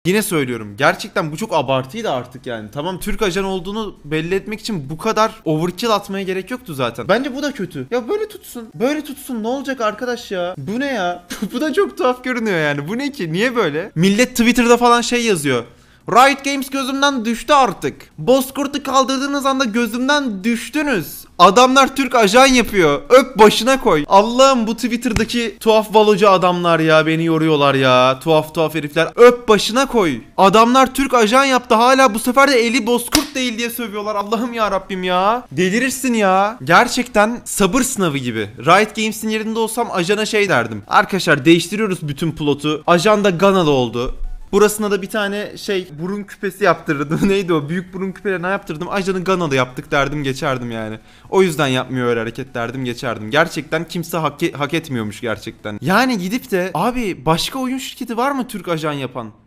Yine söylüyorum, gerçekten bu çok abartıydı artık yani. Tamam, Türk ajan olduğunu belli etmek için bu kadar overkill atmaya gerek yoktu zaten. Bence bu da kötü. Ya böyle tutsun. Böyle tutsun. Ne olacak arkadaş ya? Bu ne ya? Bu da çok tuhaf görünüyor yani. Bu ne ki? Niye böyle? Millet Twitter'da falan şey yazıyor. Riot Games gözümden düştü artık. Bozkurt'u kaldırdığınız anda gözümden düştünüz. Adamlar Türk ajan yapıyor. Öp başına koy. Allah'ım, bu Twitter'daki tuhaf balocu adamlar ya, beni yoruyorlar ya. Tuhaf tuhaf herifler. Öp başına koy. Adamlar Türk ajan yaptı. Hala bu sefer de eli Bozkurt değil diye sövüyorlar. Allah'ım ya Rabbim ya. Delirirsin ya. Gerçekten sabır sınavı gibi. Riot Games'in yerinde olsam ajana şey derdim. Arkadaşlar, değiştiriyoruz bütün plotu. Ajan da Ganalı oldu. Burasına da bir tane şey burun küpesi yaptırırdım. Neydi o? Büyük burun küpelerine yaptırdım. Ajanı Ganalı yaptık derdim, geçerdim yani. O yüzden yapmıyor öyle hareket derdim, geçerdim. Gerçekten kimse hak etmiyormuş gerçekten. Yani gidip de abi, başka oyun şirketi var mı Türk ajan yapan?